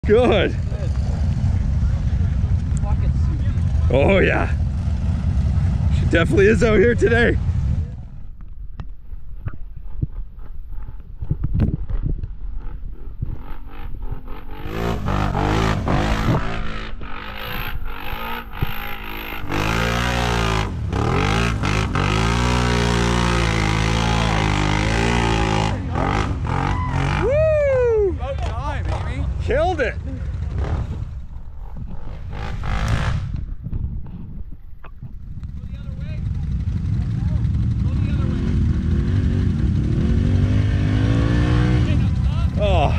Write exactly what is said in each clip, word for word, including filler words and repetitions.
Good. Oh yeah. She definitely is out here today. Woo! About time, Amy. Killed it. Oh.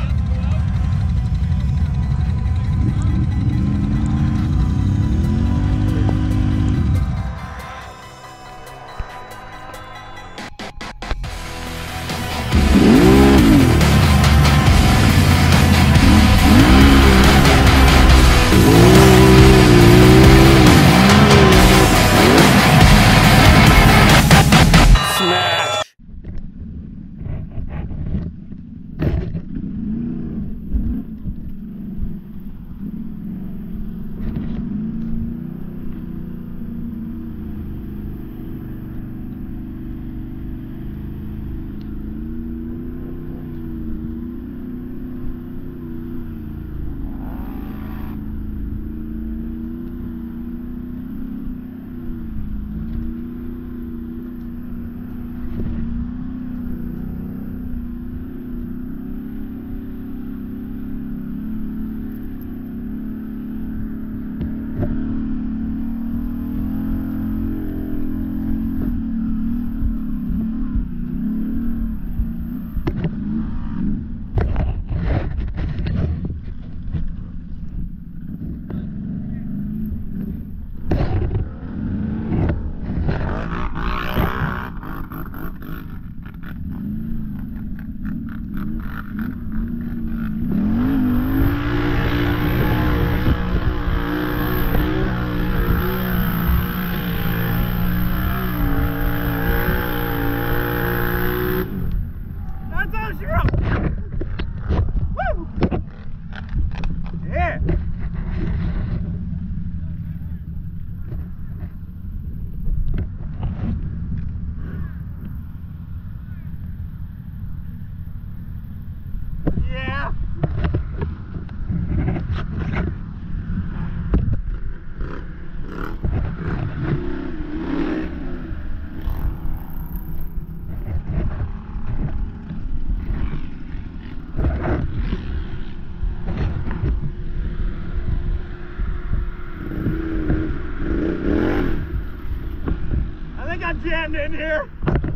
Jammed in here.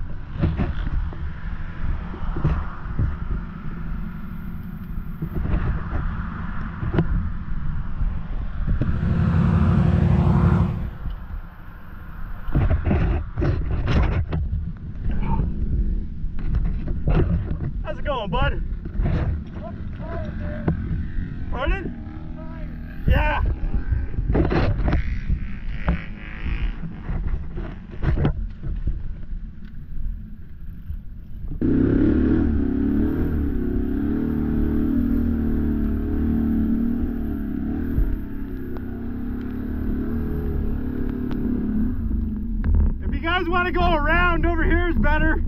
How's it going, bud? Pardon? Yeah. If you guys want to go around, over here is better.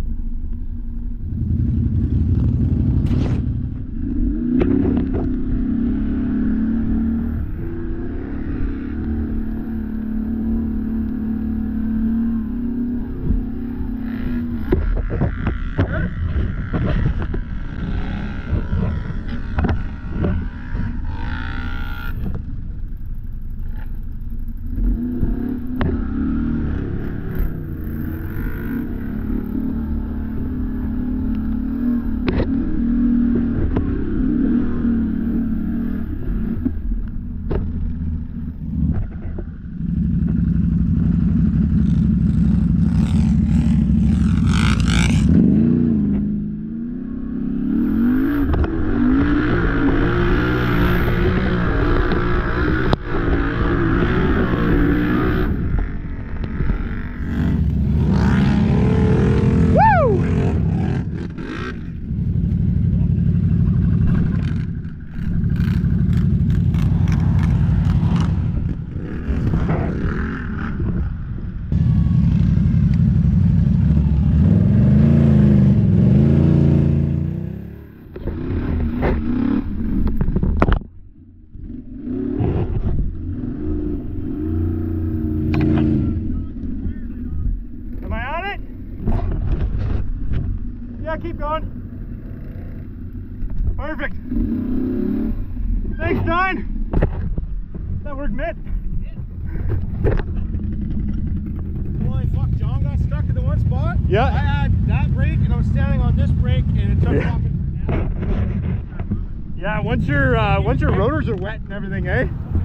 nine. That worked, Mitt. Holy fuck, John got stuck in the one spot. Yeah. I had that brake and I was standing on this brake and it took Yeah. off. Yeah, once your uh, once your rotors are wet and everything, eh?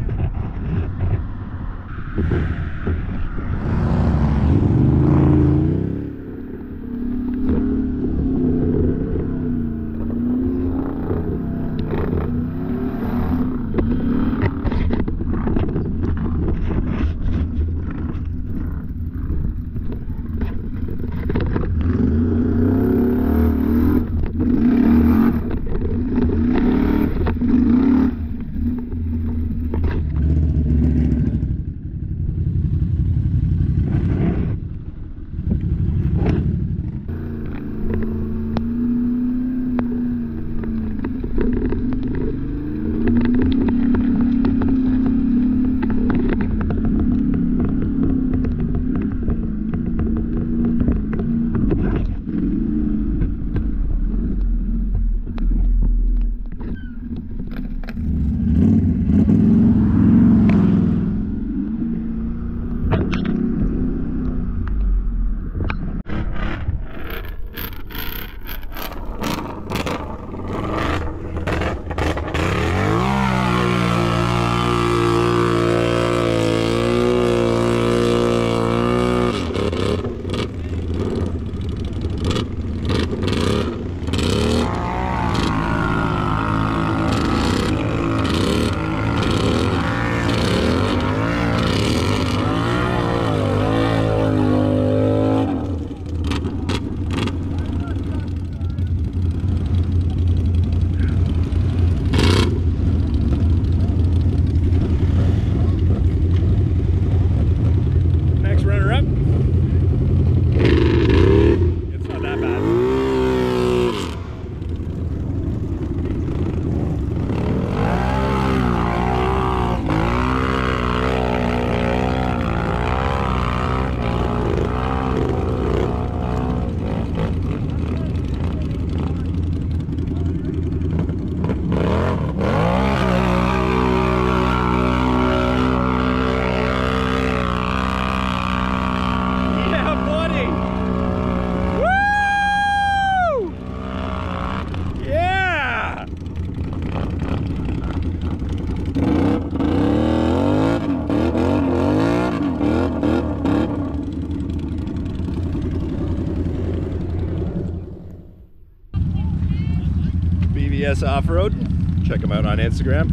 B V S Off-Road. Check him out on Instagram.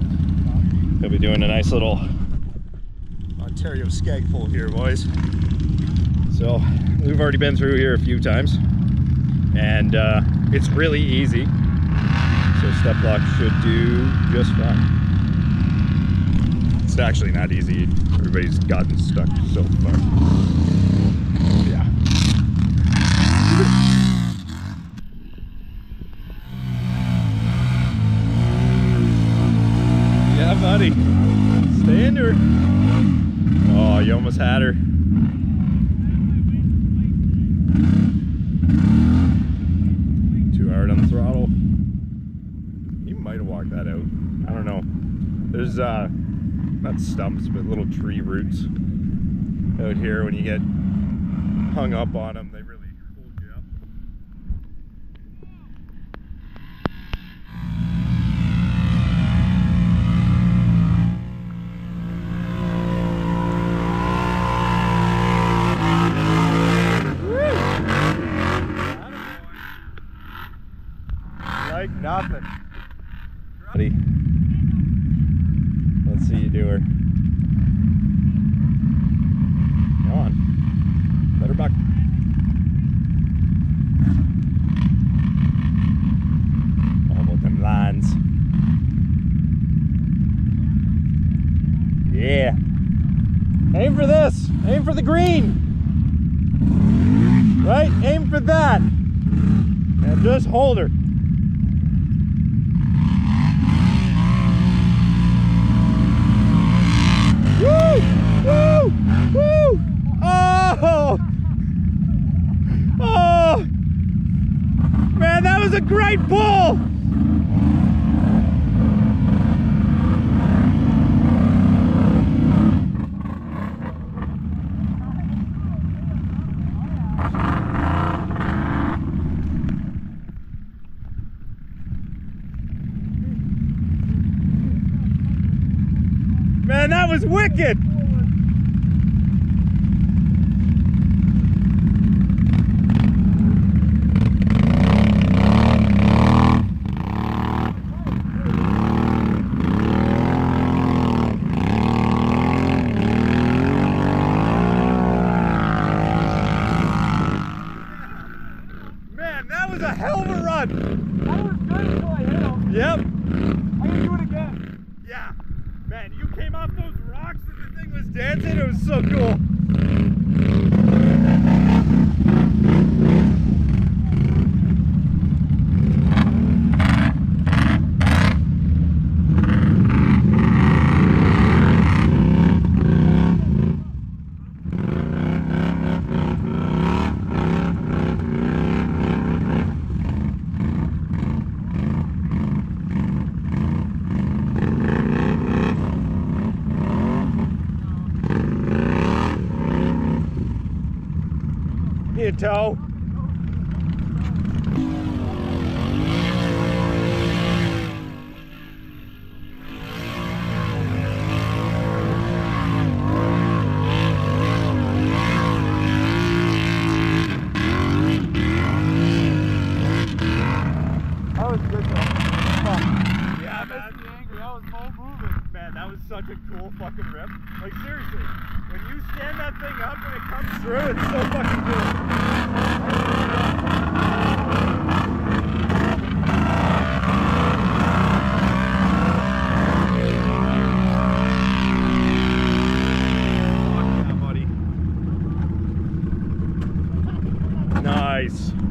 He'll be doing a nice little Ontario skag pull here, boys. So we've already been through here a few times, and uh, it's really easy. So step lock should do just fine. It's actually not easy. Everybody's gotten stuck so far. Yeah. Yeah, buddy. Stay into her. Oh, you almost had her. Too hard on the throttle. You might have walked that out. I don't know. There's uh, not stumps, but little tree roots out here. When you get hung up on them, they really hold you up. Like nothing. Buddy. Let's see you do her. Come on. Let her buck. All about them lines. Yeah. Aim for this. Aim for the green. Right? Aim for that. And just hold her. Woo! Woo! Woo! Oh! Oh! Man, that was a great pull! Man, that was wicked! Man, that was a hell of a run! That was good until I hit him. Yep. I can do it again. Yeah. Man, you came off those rocks and the thing was dancing. It was so cool. You tow. That was good though. Yeah, man. That was no moving. Man, that was such a cool fucking rip. Like seriously, when you stand that thing up and it comes through, it's so fucking cool. Fuck yeah, buddy. Nice.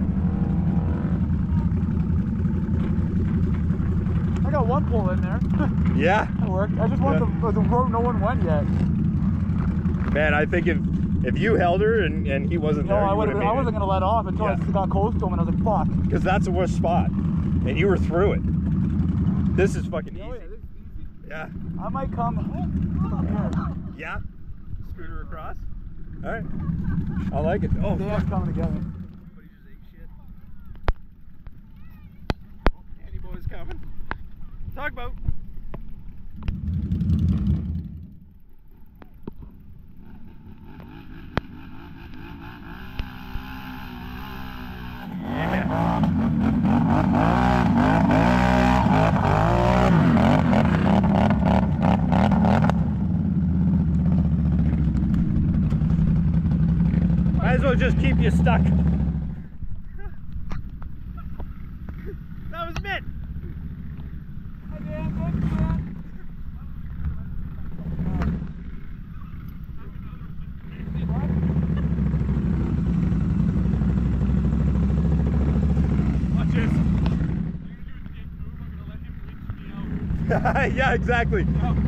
I got one pull in there. Yeah. That worked. I just wanted Yeah. the, the road no one went yet. Man, I think if if you held her and, and he wasn't No, there, I, you would would've I made wasn't it. going to let off until Yeah. I got close to him and I was like, fuck. Because that's the worst spot. And you were through it. This is fucking Oh, yeah, easy. this is easy. Yeah. I might come from here. Yeah. Scooter across. All right. I like it. Oh, Dan's fuck. coming to get me. Everybody just ate shit. Oh, Andy boy's coming. Tugboat. Might as well just keep you stuck. That was Mitt. Hi, Dan. Thanks, Dan. Watch this. Yeah, exactly.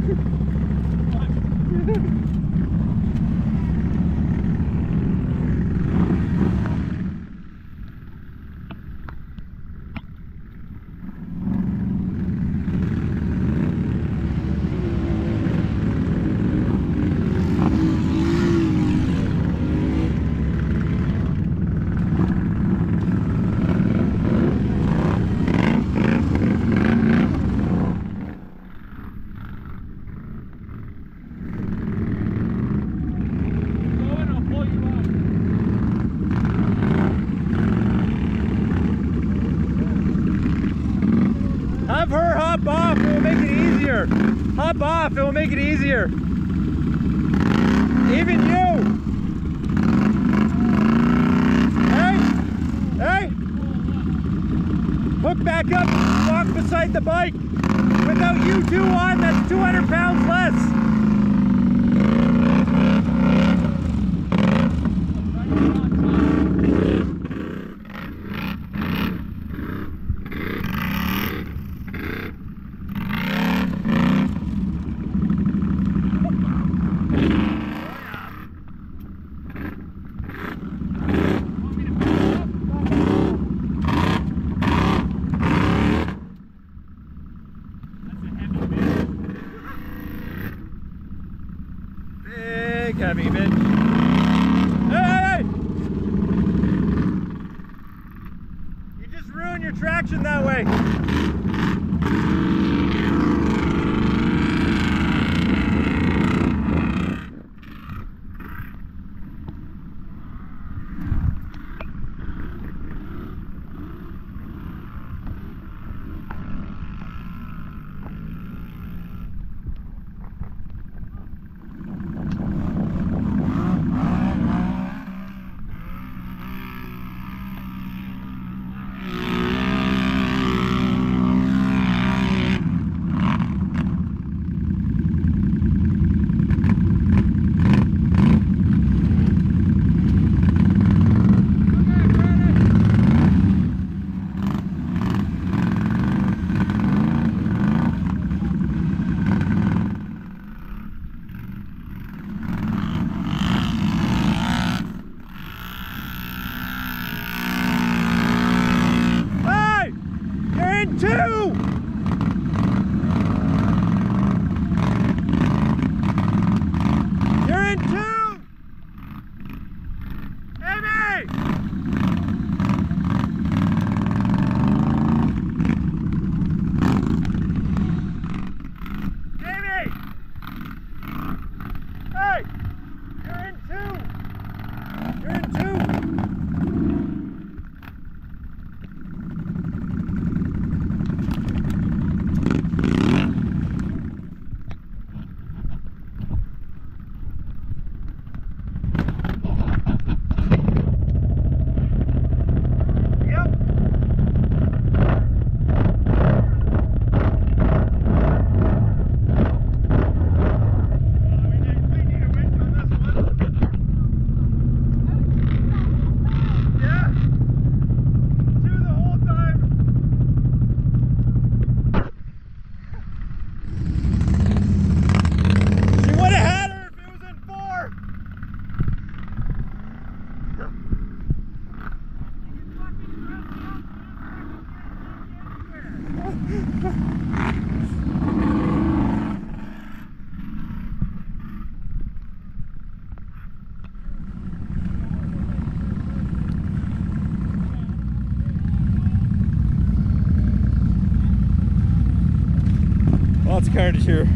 Have her hop off, it will make it easier. Hop off, it will make it easier. Even you. Hey, hey. Hook back up, walk beside the bike. Without you two on, that's two hundred pounds less. Big heavy bitch. Hey, hey, hey! You just ruined your traction that way. Lots of carnage here.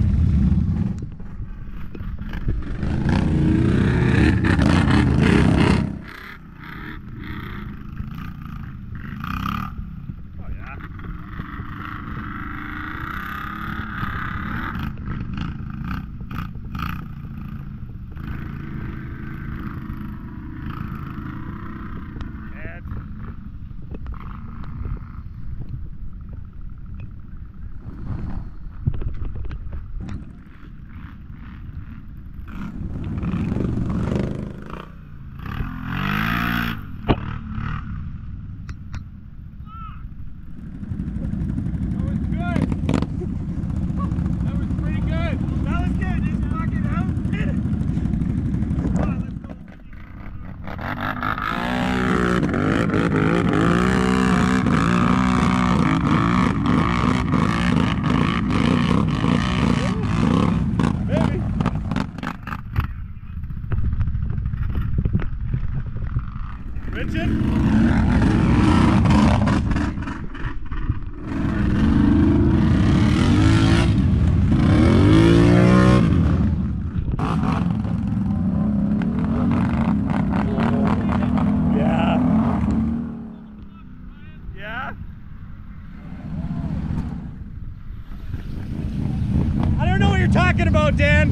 Talking about, Dan?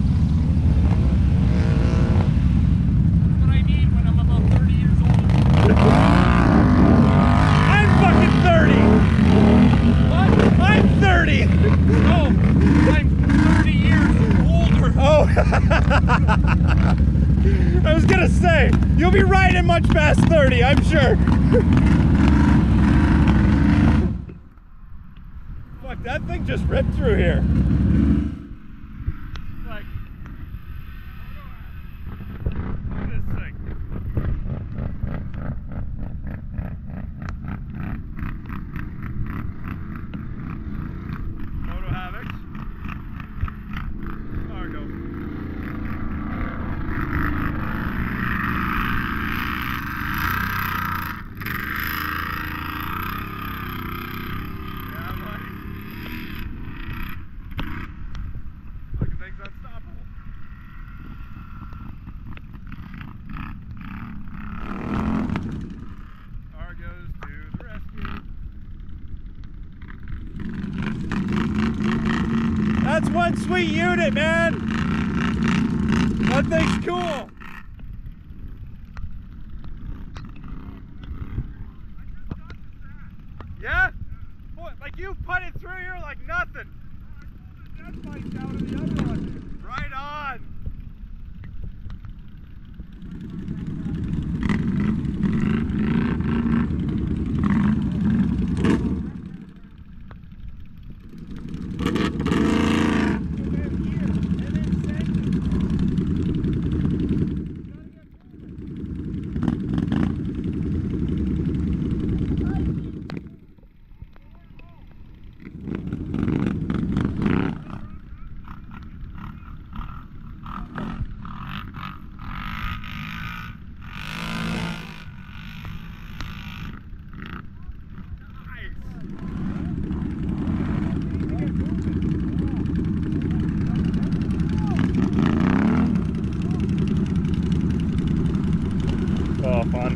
That's what I need when I'm about thirty years old. I'm fucking thirty! What? I'm thirty! No, I'm thirty years older. Oh! I was gonna say, you'll be riding much past thirty, I'm sure. Fuck, that thing just ripped through here. That's one sweet unit, man. That thing's cool. Yeah? Boy, like you put it through here like nothing. That's my down to the other one. Right on. Oh, fun.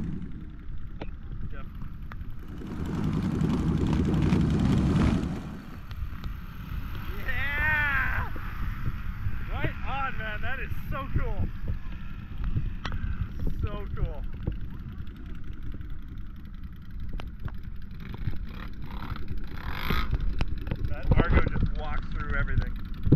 Yeah! Right on, man. That is so cool. So cool. That Argo just walks through everything.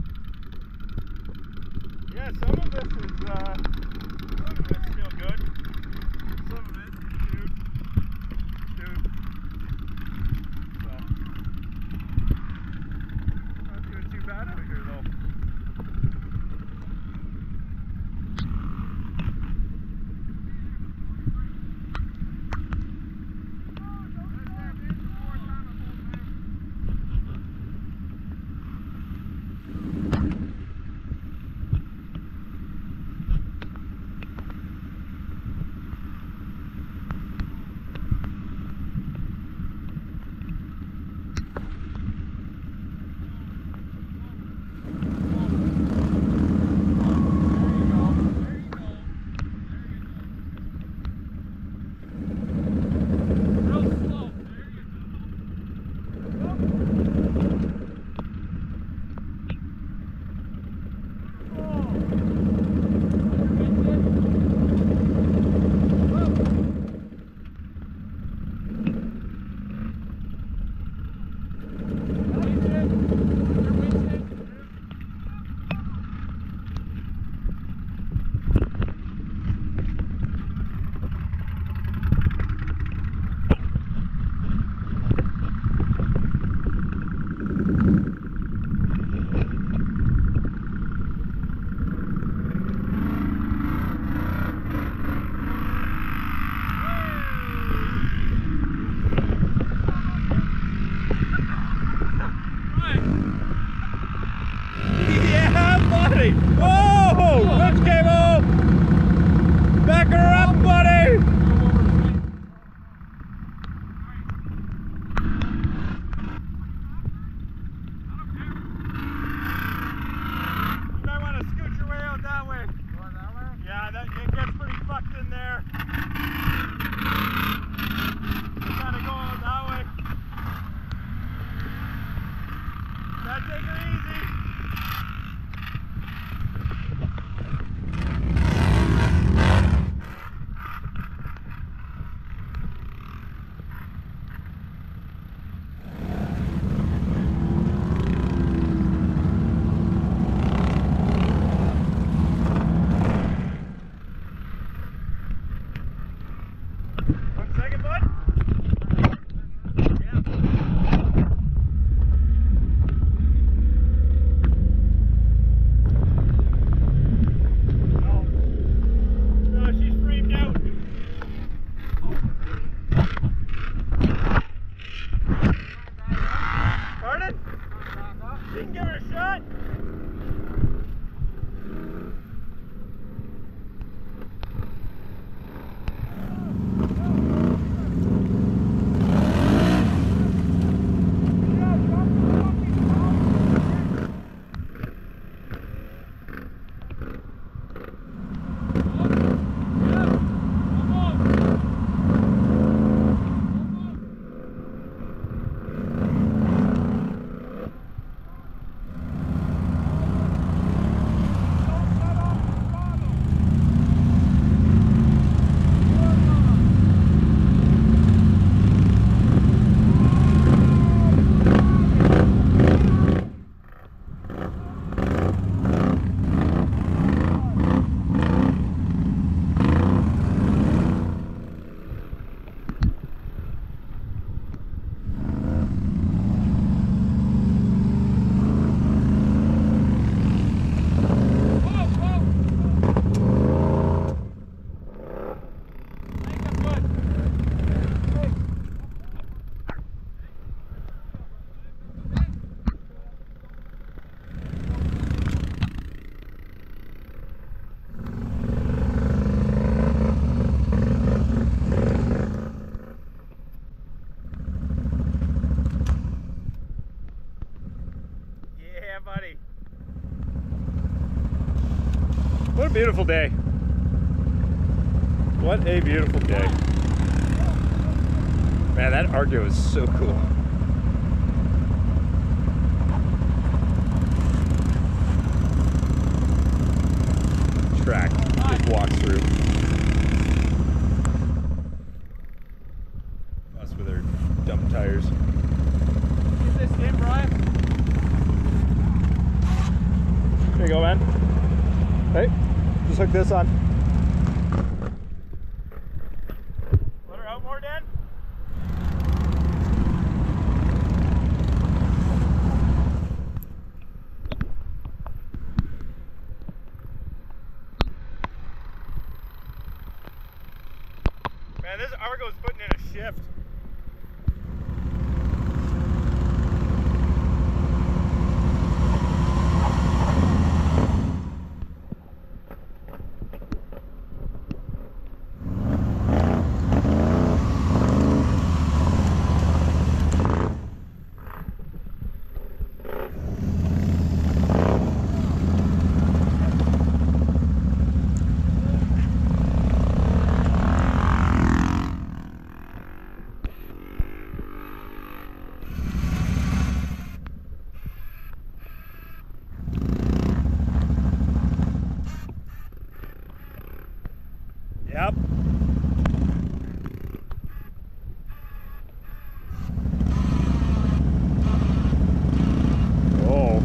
Yeah, some of this is, uh, some of it's still good. Some of it, dude. Dude. So, not doing too bad out here, though. buddy! Whoa! Winch cable! Back her up, buddy! You might want to scoot your way out that way. Going that way? Yeah, that, it gets pretty fucked in there. You gotta go out that way. Gotta take her easy. One second, bud. Yeah. No. No, she's freaked out. Pardon? You can give her a shot. Yeah, buddy. What a beautiful day. What a beautiful day. Man, that Argo is so cool. Track just walks through. Us with our dump tires. Get this in, Brian. There you go, man. Hey, just hook this on. Let her out more, Dan. Man, this Argo's putting in a shift. Yep. Oh.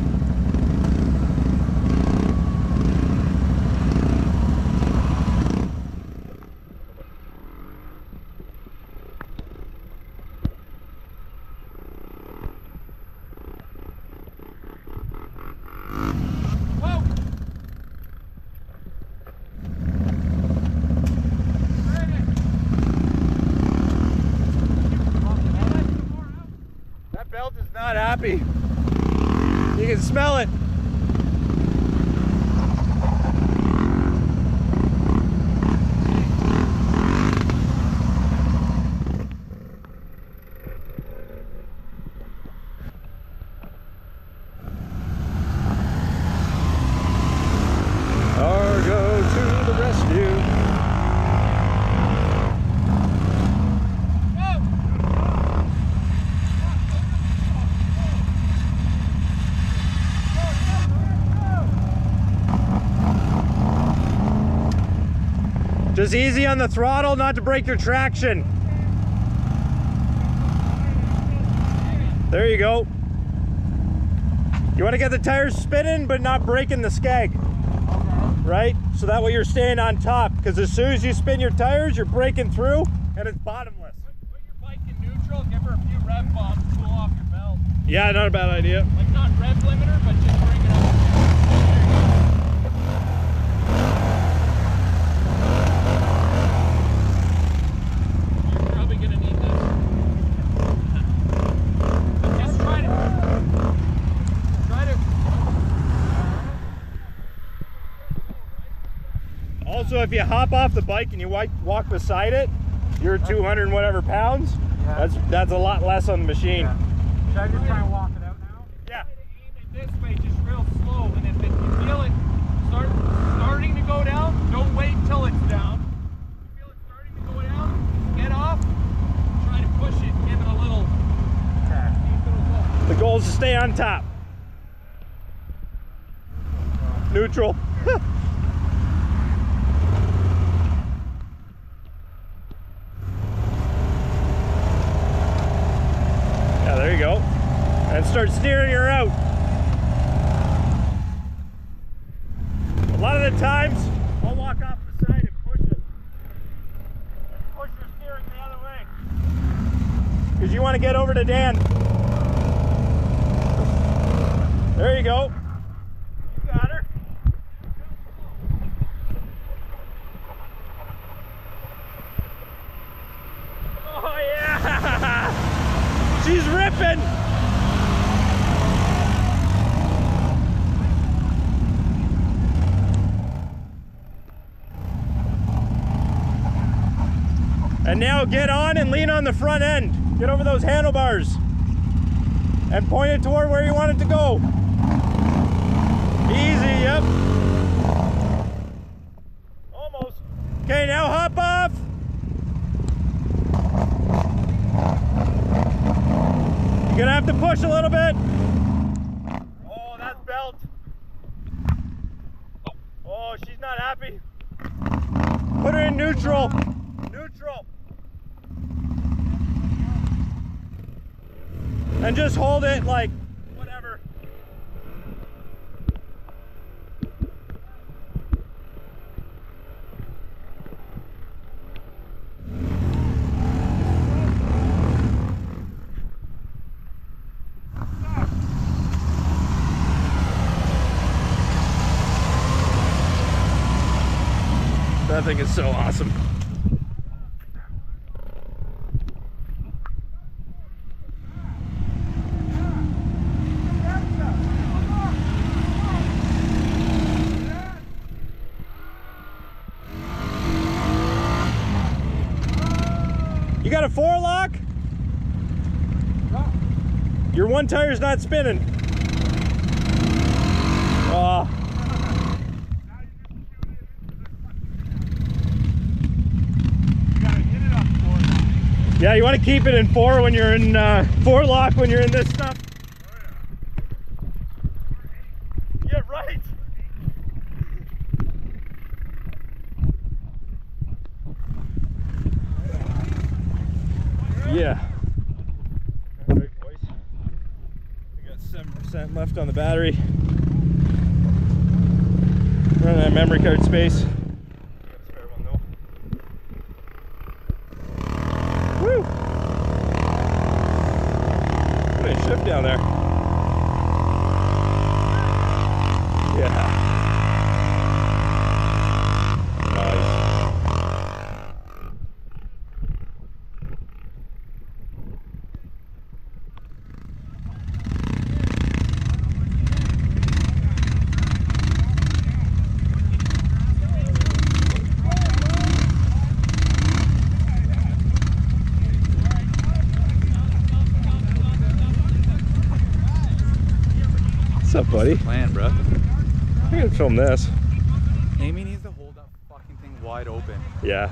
That belt is Not happy. You can smell it. Just easy on the throttle, not to break your traction. There you go. You want to get the tires spinning, but not breaking the skeg. Okay. Right? So that way you're staying on top. Because as soon as you spin your tires, you're breaking through, and it's bottomless. Put, put your bike in neutral, give her a few rev bumps, cool off your belt. Yeah, not a bad idea. Like not rev limiter, but just bring it up. You're probably gonna need this. But just try to try to Also, if you hop off the bike and you walk, walk beside it, you're two hundred and whatever pounds. Yeah. That's that's a lot less on the machine. Yeah. Should I just try and walk it out now? Yeah. try to aim it this way, just real slow. And if it, you feel it start starting to go down, don't wait till it's down. If you feel it starting to go down, get off, try to push it, give it a little. Okay. See if it'll go. The goal is to stay on top. Neutral. Yeah, there you go. And start steering her out. A lot of the times, I'll walk off the side and push it. And push your steering the other way. Because you want to get over to Dan. There you go. You got her. Oh yeah! She's ripping! And now get on and lean on the front end. Get over those handlebars. And point it toward where you want it to go. Easy, yep. Almost. Okay, now hop off. You're gonna have to push a little bit. Oh, that's belt. Oh, she's not happy. Put her in neutral. Neutral. And just hold it like whatever. That thing is so awesome. You got a four lock? Your one tire's not spinning. Oh. Yeah, you want to keep it in four when you're in uh, four lock when you're in this stuff. Yeah, right. Yeah. All right, boys. We got seven percent left on the battery. Running out of memory card space. Got a spare one though. Woo! What a shift down there. Yeah. What's up, buddy? Plan, bro. I'm gonna film this. Amy needs to hold that fucking thing wide open. Yeah.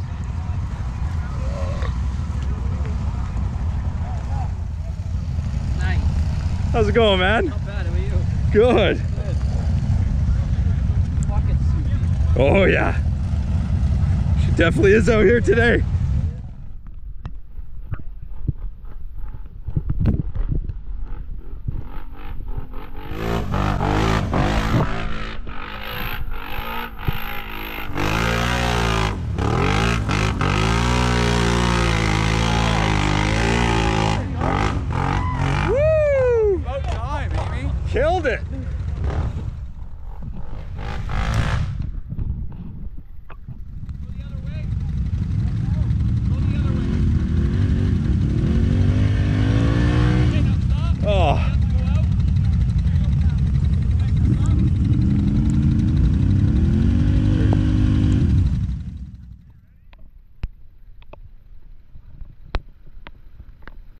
Nice. How's it going, man? Not bad, how are you? Good. Good. Fucking soupy. Oh yeah. Definitely is out here today.